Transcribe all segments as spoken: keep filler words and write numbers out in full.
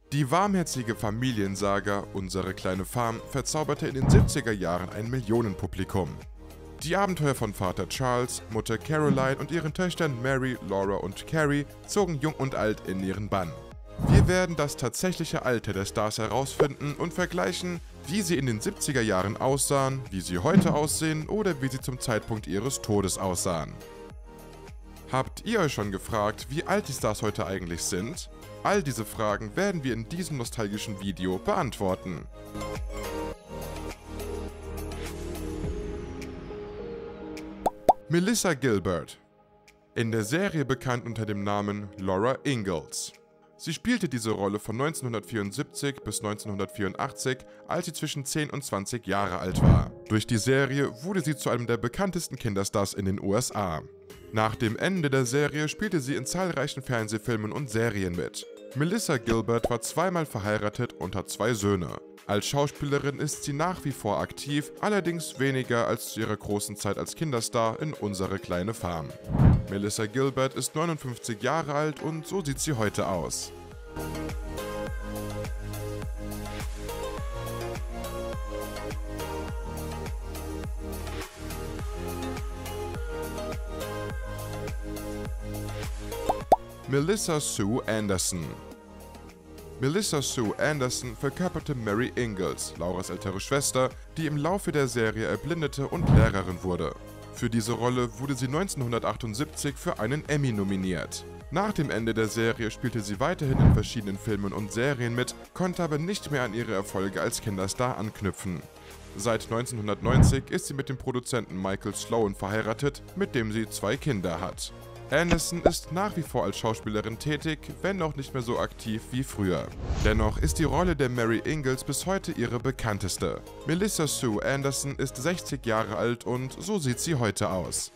Die warmherzige Familiensaga Unsere kleine Farm verzauberte in den siebziger Jahren ein Millionenpublikum. Die Abenteuer von Vater Charles, Mutter Caroline und ihren Töchtern Mary, Laura und Carrie zogen jung und alt in ihren Bann. Wir werden das tatsächliche Alter der Stars herausfinden und vergleichen, wie sie in den siebziger Jahren aussahen, wie sie heute aussehen oder wie sie zum Zeitpunkt ihres Todes aussahen. Habt ihr euch schon gefragt, wie alt die Stars heute eigentlich sind? All diese Fragen werden wir in diesem nostalgischen Video beantworten. Melissa Gilbert. In der Serie bekannt unter dem Namen Laura Ingalls. Sie spielte diese Rolle von neunzehnhundertvierundsiebzig bis neunzehnhundertvierundachtzig, als sie zwischen zehn und zwanzig Jahre alt war. Durch die Serie wurde sie zu einem der bekanntesten Kinderstars in den U S A. Nach dem Ende der Serie spielte sie in zahlreichen Fernsehfilmen und Serien mit. Melissa Gilbert war zweimal verheiratet und hat zwei Söhne. Als Schauspielerin ist sie nach wie vor aktiv, allerdings weniger als zu ihrer großen Zeit als Kinderstar in Unsere kleine Farm. Melissa Gilbert ist neunundfünfzig Jahre alt und so sieht sie heute aus. Melissa Sue Anderson. Melissa Sue Anderson verkörperte Mary Ingalls, Lauras ältere Schwester, die im Laufe der Serie erblindete und Lehrerin wurde. Für diese Rolle wurde sie neunzehnhundertachtundsiebzig für einen Emmy nominiert. Nach dem Ende der Serie spielte sie weiterhin in verschiedenen Filmen und Serien mit, konnte aber nicht mehr an ihre Erfolge als Kinderstar anknüpfen. Seit neunzehnhundertneunzig ist sie mit dem Produzenten Michael Sloan verheiratet, mit dem sie zwei Kinder hat. Anderson ist nach wie vor als Schauspielerin tätig, wenn auch nicht mehr so aktiv wie früher. Dennoch ist die Rolle der Mary Ingalls bis heute ihre bekannteste. Melissa Sue Anderson ist sechzig Jahre alt und so sieht sie heute aus.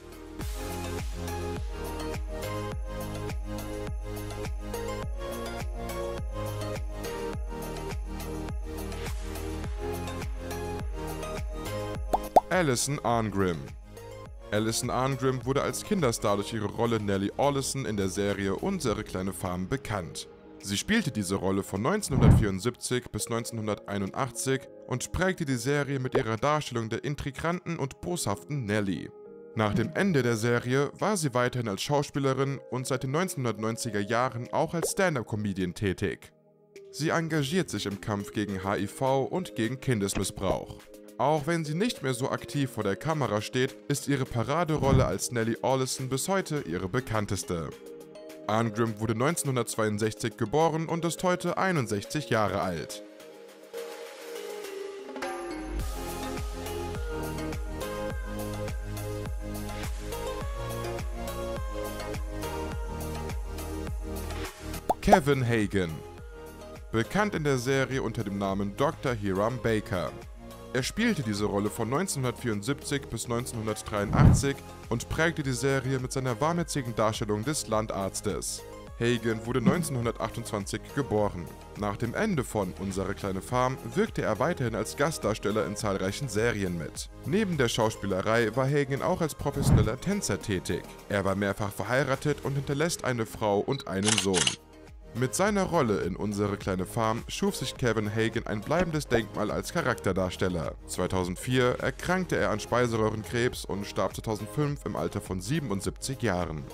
Alison Arngrim. Alison Arngrim wurde als Kinderstar durch ihre Rolle Nellie Oleson in der Serie Unsere kleine Farm bekannt. Sie spielte diese Rolle von neunzehnhundertvierundsiebzig bis neunzehnhunderteinundachtzig und prägte die Serie mit ihrer Darstellung der intriganten und boshaften Nellie. Nach dem Ende der Serie war sie weiterhin als Schauspielerin und seit den neunzehnhundertneunziger Jahren auch als Stand-up-Comedian tätig. Sie engagiert sich im Kampf gegen H I V und gegen Kindesmissbrauch. Auch wenn sie nicht mehr so aktiv vor der Kamera steht, ist ihre Paraderolle als Nellie Oleson bis heute ihre bekannteste. Arngrim wurde neunzehnhundertzweiundsechzig geboren und ist heute einundsechzig Jahre alt. Kevin Hagen. Bekannt in der Serie unter dem Namen Doktor Hiram Baker. Er spielte diese Rolle von neunzehnhundertvierundsiebzig bis neunzehnhundertdreiundachtzig und prägte die Serie mit seiner warmherzigen Darstellung des Landarztes. Hagen wurde neunzehnhundertachtundzwanzig geboren. Nach dem Ende von Unsere kleine Farm wirkte er weiterhin als Gastdarsteller in zahlreichen Serien mit. Neben der Schauspielerei war Hagen auch als professioneller Tänzer tätig. Er war mehrfach verheiratet und hinterlässt eine Frau und einen Sohn. Mit seiner Rolle in Unsere kleine Farm schuf sich Kevin Hagen ein bleibendes Denkmal als Charakterdarsteller. zweitausendvier erkrankte er an Speiseröhrenkrebs und starb zweitausendfünf im Alter von siebenundsiebzig Jahren.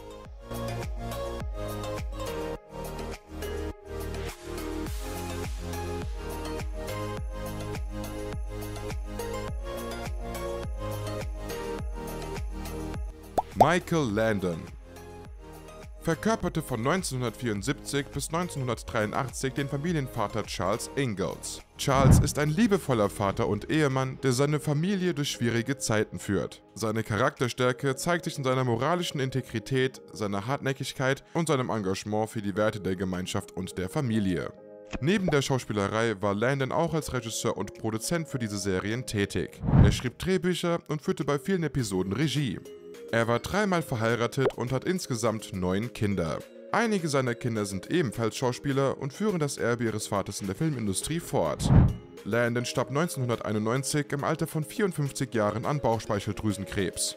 Michael Landon verkörperte von neunzehnhundertvierundsiebzig bis neunzehnhundertdreiundachtzig den Familienvater Charles Ingalls. Charles ist ein liebevoller Vater und Ehemann, der seine Familie durch schwierige Zeiten führt. Seine Charakterstärke zeigt sich in seiner moralischen Integrität, seiner Hartnäckigkeit und seinem Engagement für die Werte der Gemeinschaft und der Familie. Neben der Schauspielerei war Landon auch als Regisseur und Produzent für diese Serien tätig. Er schrieb Drehbücher und führte bei vielen Episoden Regie. Er war dreimal verheiratet und hat insgesamt neun Kinder. Einige seiner Kinder sind ebenfalls Schauspieler und führen das Erbe ihres Vaters in der Filmindustrie fort. Landon starb neunzehnhunderteinundneunzig im Alter von vierundfünfzig Jahren an Bauchspeicheldrüsenkrebs.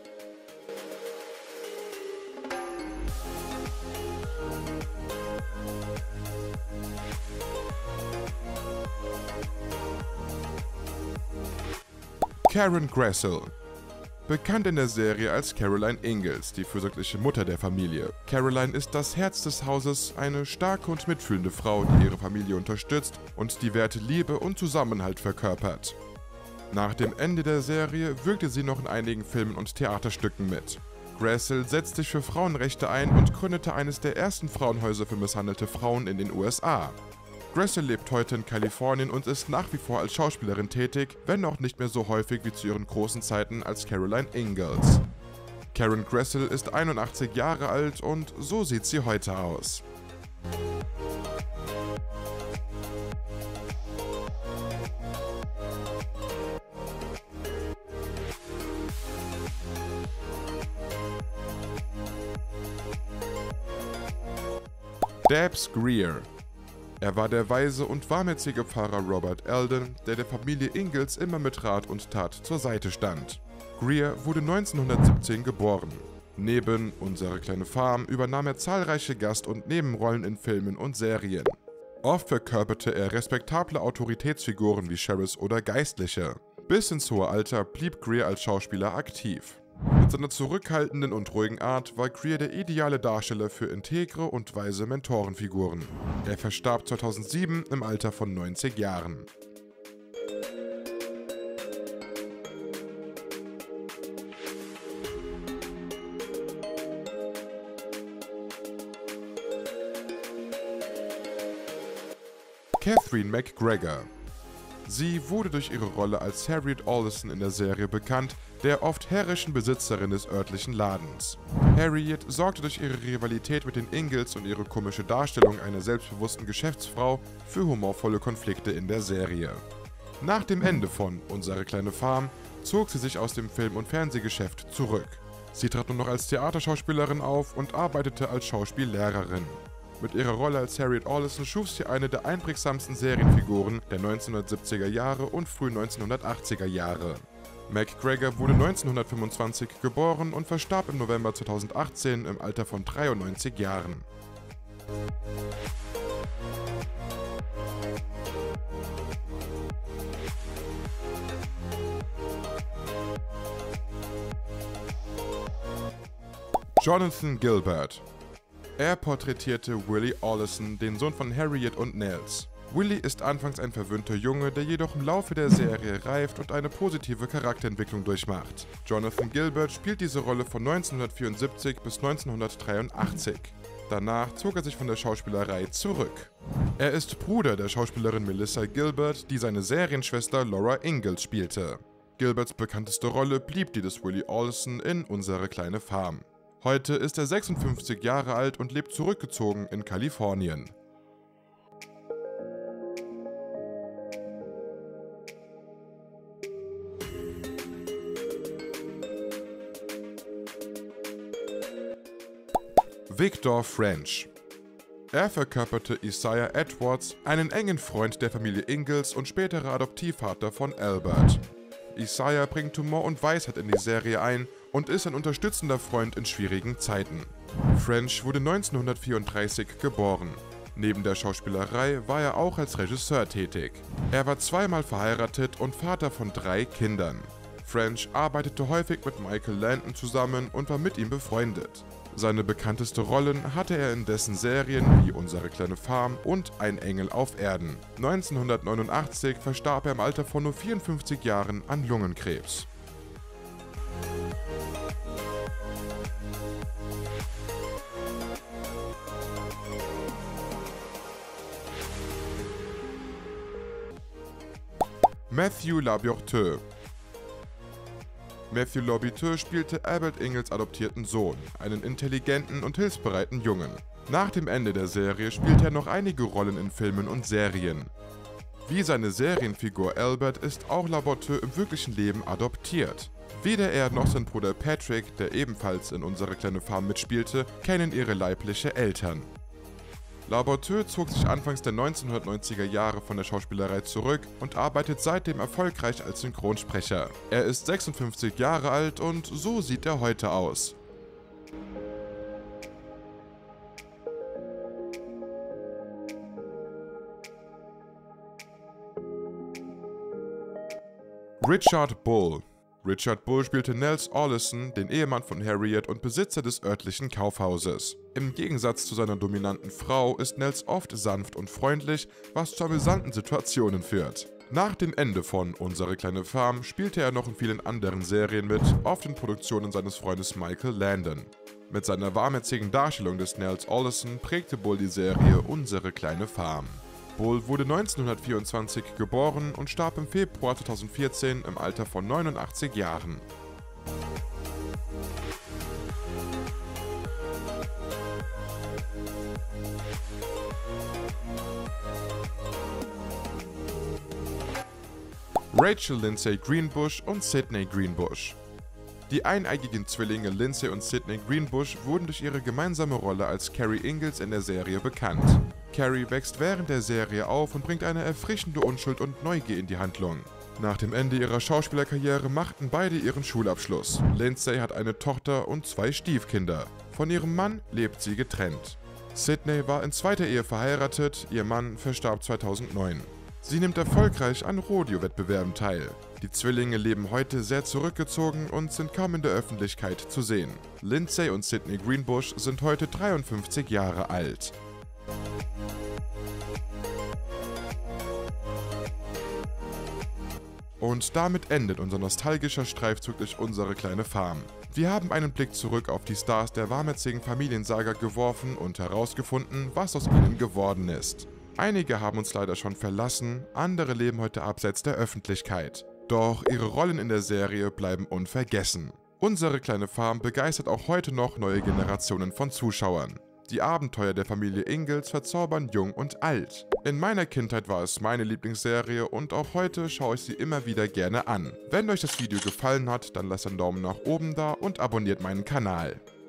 Karen Grassel. Bekannt in der Serie als Caroline Ingalls, die fürsorgliche Mutter der Familie. Caroline ist das Herz des Hauses, eine starke und mitfühlende Frau, die ihre Familie unterstützt und die Werte Liebe und Zusammenhalt verkörpert. Nach dem Ende der Serie wirkte sie noch in einigen Filmen und Theaterstücken mit. Grassel setzt sich für Frauenrechte ein und gründete eines der ersten Frauenhäuser für misshandelte Frauen in den U S A. Grassel lebt heute in Kalifornien und ist nach wie vor als Schauspielerin tätig, wenn auch nicht mehr so häufig wie zu ihren großen Zeiten als Caroline Ingalls. Karen Grassel ist einundachtzig Jahre alt und so sieht sie heute aus. Dabbs Greer. Er war der weise und warmherzige Pfarrer Robert Eldon, der der Familie Ingalls immer mit Rat und Tat zur Seite stand. Greer wurde neunzehnhundertsiebzehn geboren. Neben Unsere kleine Farm übernahm er zahlreiche Gast- und Nebenrollen in Filmen und Serien. Oft verkörperte er respektable Autoritätsfiguren wie Sheriffs oder Geistliche. Bis ins hohe Alter blieb Greer als Schauspieler aktiv. Mit seiner zurückhaltenden und ruhigen Art war Greer der ideale Darsteller für integre und weise Mentorenfiguren. Er verstarb zweitausendsieben im Alter von neunzig Jahren. Catherine McGregor. Sie wurde durch ihre Rolle als Harriet Allison in der Serie bekannt, der oft herrischen Besitzerin des örtlichen Ladens. Harriet sorgte durch ihre Rivalität mit den Ingalls und ihre komische Darstellung einer selbstbewussten Geschäftsfrau für humorvolle Konflikte in der Serie. Nach dem Ende von Unsere kleine Farm zog sie sich aus dem Film- und Fernsehgeschäft zurück. Sie trat nur noch als Theaterschauspielerin auf und arbeitete als Schauspiellehrerin. Mit ihrer Rolle als Harriet Allison schuf sie eine der einprägsamsten Serienfiguren der neunzehnhundertsiebziger Jahre und frühen neunzehnhundertachtziger Jahre. McGregor wurde neunzehnhundertfünfundzwanzig geboren und verstarb im November zweitausendachtzehn im Alter von dreiundneunzig Jahren. Jonathan Gilbert. Er porträtierte Willie Allison, den Sohn von Harriet und Nels. Willie ist anfangs ein verwöhnter Junge, der jedoch im Laufe der Serie reift und eine positive Charakterentwicklung durchmacht. Jonathan Gilbert spielt diese Rolle von neunzehnhundertvierundsiebzig bis neunzehnhundertdreiundachtzig. Danach zog er sich von der Schauspielerei zurück. Er ist Bruder der Schauspielerin Melissa Gilbert, die seine Serienschwester Laura Ingalls spielte. Gilberts bekannteste Rolle blieb die des Willie Allison in Unsere kleine Farm. Heute ist er sechsundfünfzig Jahre alt und lebt zurückgezogen in Kalifornien. Victor French. Er verkörperte Isaiah Edwards, einen engen Freund der Familie Ingalls und späterer Adoptivvater von Albert. Isaiah bringt Humor und Weisheit in die Serie ein und ist ein unterstützender Freund in schwierigen Zeiten. French wurde neunzehnhundertvierunddreißig geboren. Neben der Schauspielerei war er auch als Regisseur tätig. Er war zweimal verheiratet und Vater von drei Kindern. French arbeitete häufig mit Michael Landon zusammen und war mit ihm befreundet. Seine bekannteste Rollen hatte er in dessen Serien wie Unsere kleine Farm und Ein Engel auf Erden. neunzehnhundertneunundachtzig verstarb er im Alter von nur vierundfünfzig Jahren an Lungenkrebs. Matthew Labourteux. Matthew Labourteux spielte Albert Ingalls adoptierten Sohn, einen intelligenten und hilfsbereiten Jungen. Nach dem Ende der Serie spielte er noch einige Rollen in Filmen und Serien. Wie seine Serienfigur Albert ist auch Labourteux im wirklichen Leben adoptiert. Weder er noch sein Bruder Patrick, der ebenfalls in Unsere kleine Farm mitspielte, kennen ihre leibliche Eltern. Labourteux zog sich anfangs der neunzehnhundertneunziger Jahre von der Schauspielerei zurück und arbeitet seitdem erfolgreich als Synchronsprecher. Er ist sechsundfünfzig Jahre alt und so sieht er heute aus. Richard Bull. Richard Bull spielte Nels Orlison, den Ehemann von Harriet und Besitzer des örtlichen Kaufhauses. Im Gegensatz zu seiner dominanten Frau ist Nels oft sanft und freundlich, was zu amüsanten Situationen führt. Nach dem Ende von Unsere kleine Farm spielte er noch in vielen anderen Serien mit, oft in Produktionen seines Freundes Michael Landon. Mit seiner warmherzigen Darstellung des Nels Orlison prägte Bull die Serie Unsere kleine Farm. Bull wurde neunzehnhundertvierundzwanzig geboren und starb im Februar zweitausendvierzehn im Alter von neunundachtzig Jahren. Rachel Lindsay Greenbush und Sidney Greenbush. Die eineigigen Zwillinge Lindsay und Sidney Greenbush wurden durch ihre gemeinsame Rolle als Carrie Ingalls in der Serie bekannt. Carrie wächst während der Serie auf und bringt eine erfrischende Unschuld und Neugier in die Handlung. Nach dem Ende ihrer Schauspielerkarriere machten beide ihren Schulabschluss. Lindsay hat eine Tochter und zwei Stiefkinder. Von ihrem Mann lebt sie getrennt. Sidney war in zweiter Ehe verheiratet, ihr Mann verstarb zweitausendneun. Sie nimmt erfolgreich an Rodeo-Wettbewerben teil. Die Zwillinge leben heute sehr zurückgezogen und sind kaum in der Öffentlichkeit zu sehen. Lindsay und Sidney Greenbush sind heute dreiundfünfzig Jahre alt. Und damit endet unser nostalgischer Streifzug durch Unsere kleine Farm. Wir haben einen Blick zurück auf die Stars der warmherzigen Familiensaga geworfen und herausgefunden, was aus ihnen geworden ist. Einige haben uns leider schon verlassen, andere leben heute abseits der Öffentlichkeit. Doch ihre Rollen in der Serie bleiben unvergessen. Unsere kleine Farm begeistert auch heute noch neue Generationen von Zuschauern. Die Abenteuer der Familie Ingalls verzaubern jung und alt. In meiner Kindheit war es meine Lieblingsserie und auch heute schaue ich sie immer wieder gerne an. Wenn euch das Video gefallen hat, dann lasst einen Daumen nach oben da und abonniert meinen Kanal.